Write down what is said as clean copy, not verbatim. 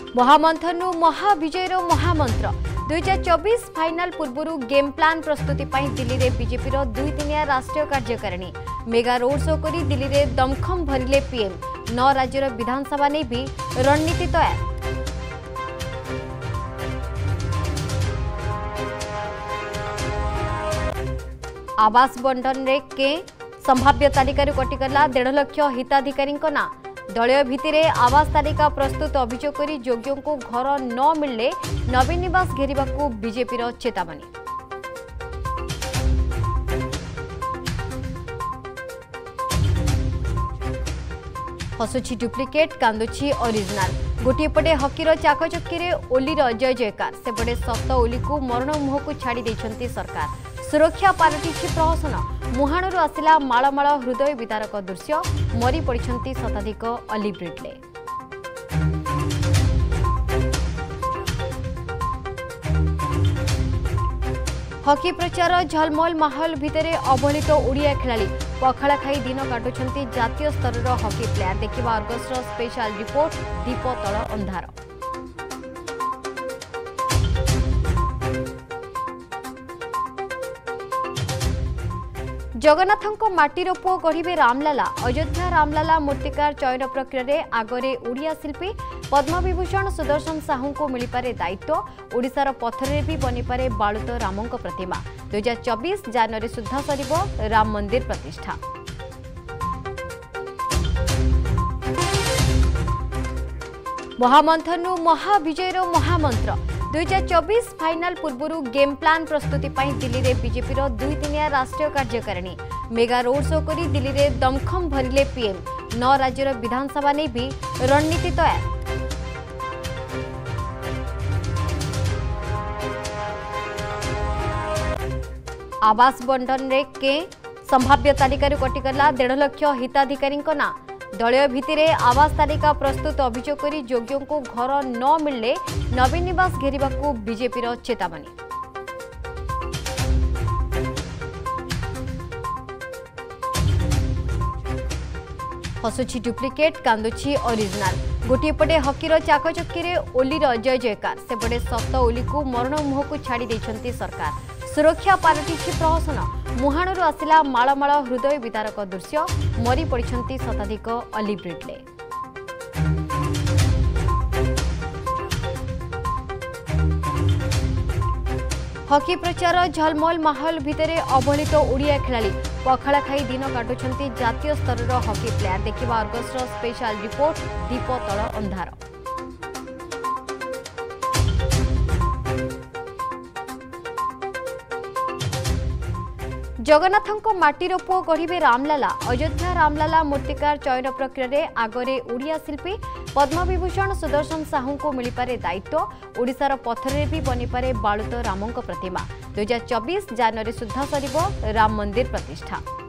महामंथन महाविजयर महामंत्र 2024 फाइनाल पूर्व game plan प्रस्तुति दिल्ली में बीजेपी दुई दिनिया राष्ट्रीय कार्यकारिणी मेगा रोड शो कर दिल्ली में दमखम भरिले पीएम 9 राज्यर विधानसभा नहीं भी रणनीति तैयार। आवास बंटन रे के संभाव्य तालिकार कटिगला 1.5 लाख हिताधिकारी ना दलय भित्तिरे आवास तालिका प्रस्तुत अभियोग करी योग्यों को घर न मिलले नवीन निवास घेरिबाकू बीजेपीर चेतावनी। हसुची डुप्लिकेट कांदुची ओरिजिनाल गोटे पटे हकीर चाकचक्की ओलीर जय जयकार सेपटे सत ओली को मरण मुह को छाड़ी देछंती सरकार। सुरक्षा पालटि प्रहसन मुहाणु आसिला माळमाळ हृदय विदारक दृश्य मरी पड़िछंती शताधिक अली ब्रिडले। हकी प्रचार झलमल माहौल भितरे अवहेलित ओडिया खेलाड़ी पखाड़ा खाई दिन काटुछंती जातीय स्तर हकी प्लेयर देखिबा अर्गसर स्पेशल रिपोर्ट दीप तल अंधार। जगन्नाथों माटीर पुओ गढ़े रामलाला अयोध्या रामलाला मूर्तिकार चयन प्रक्रिया आगरे ओडिया शिल्पी पद्मविभूषण सुदर्शन साहू को मिलपारे दायित्व ओडिशार पथर भी बनीपारे बालुत रामों प्रतिमा 2024 जनवरी सुधा सरिब राम मंदिर प्रतिष्ठा। महामंथन महाविजयर महामंत्र 2024 फाइनाल पूर्व गेम प्लान प्रस्तुति दिल्ली में बीजेपी दुई दिनिया राष्ट्रीय कार्यकारिणी मेगा रोड शो कर दिल्ली में दमखम भरिले पीएम 9 राज्यर विधानसभा नहीं भी रणनीति तैयार। आवास बंटन रे के संभाव्य तालिकार कटिगला 1.5 लाख हिताधिकारी ना दलय भित्तिरे आवास तालिका प्रस्तुत अभियोग करी योग्यों को घर न मिलले नवीन निवास घेरिबाकू बीजेपीर चेतावनी। हसुची डुप्लिकेट कांदुची ओरिजिनाल गोटे पटे हकीर चाकचक्की ओलीर जय जयकार सेपटे सत ओली को मरण मुह को छाड़ी देछंती सरकार। सुरक्षा पालटि प्रहसन मुहाणु आसिला माळमाळ हृदय विदारक दृश्य मरी पड़िछंती शताधिक अली ब्रिडले। हकी प्रचार झलमल माहौल भितरे अवहेलित ओडिया खेलाड़ी पखाड़ा खाई दिन काटुछंती जातीय स्तर हकी प्लेयर देखिबा अर्गसर स्पेशल रिपोर्ट दीप तल अंधार। जगन्नाथों माटीर पुओ गढ़े रामलाला अयोध्या रामलाला मूर्तिकार चयन प्रक्रिया आगरे ओडिया शिल्पी पद्मविभूषण सुदर्शन साहू को मिलपारे दायित्व ओडिशार पथर भी बनीपारे बालुत रामों प्रतिमा 2024 जनवरी सुधा सरिब राम मंदिर प्रतिष्ठा।